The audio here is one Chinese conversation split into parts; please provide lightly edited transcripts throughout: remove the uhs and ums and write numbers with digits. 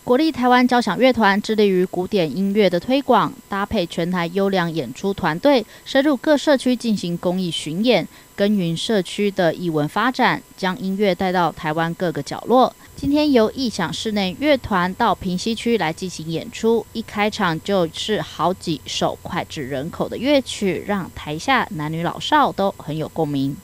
国立台湾交响乐团致力于古典音乐的推广，搭配全台优良演出团队，深入各社区进行公益巡演，耕耘社区的艺文发展，将音乐带到台湾各个角落。今天由艺享室内乐团到平西区来进行演出，一开场就是好几首脍炙人口的乐曲，让台下男女老少都很有共鸣。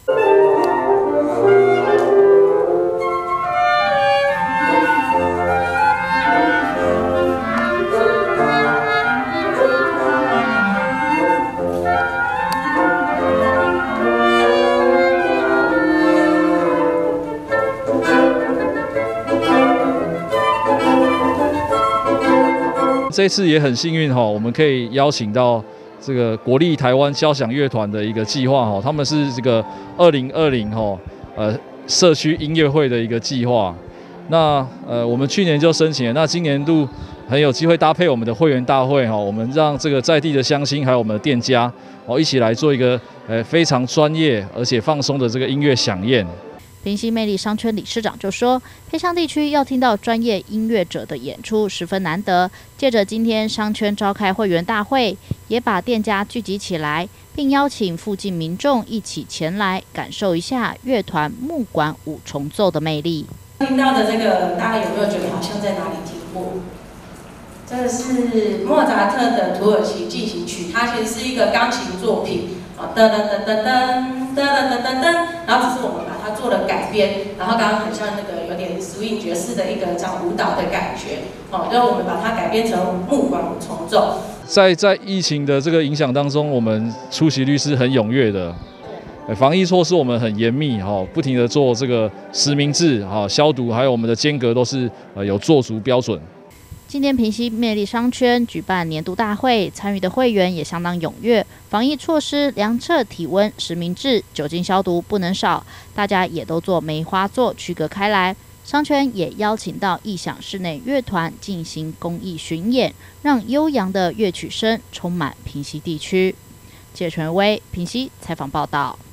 这次也很幸运我们可以邀请到这个国立台湾交响乐团的一个计划他们是这个2020社区音乐会的一个计划。那我们去年就申请了，那今年度很有机会搭配我们的会员大会我们让这个在地的乡亲还有我们的店家一起来做一个非常专业而且放松的这个音乐飨宴。 平西魅力商圈理事长就说，偏乡地区要听到专业音乐者的演出十分难得，借着今天商圈召开会员大会，也把店家聚集起来，并邀请附近民众一起前来感受一下乐团木管五重奏的魅力。 听到的这个大家有没有觉得好像在哪里听过？这个是莫扎特的土耳其进行曲，它其实是一个钢琴作品噔噔噔噔噔噔噔噔噔，然后只是我们把它做了改编，然后刚刚很像那个有点 swing 爵士的一个这样舞蹈的感觉然后我们把它改编成木管五重奏。在疫情的这个影响当中，我们出席率是很踊跃的，防疫措施我们很严密不停的做这个实名制消毒，还有我们的间隔都是有做足标准。 今年平西魅力商圈举办年度大会，参与的会员也相当踊跃。防疫措施量测体温、实名制、酒精消毒不能少，大家也都做梅花座区隔开来。商圈也邀请到艺享室内乐团进行公益巡演，让悠扬的乐曲声充满平西地区。谢纯威平西采访报道。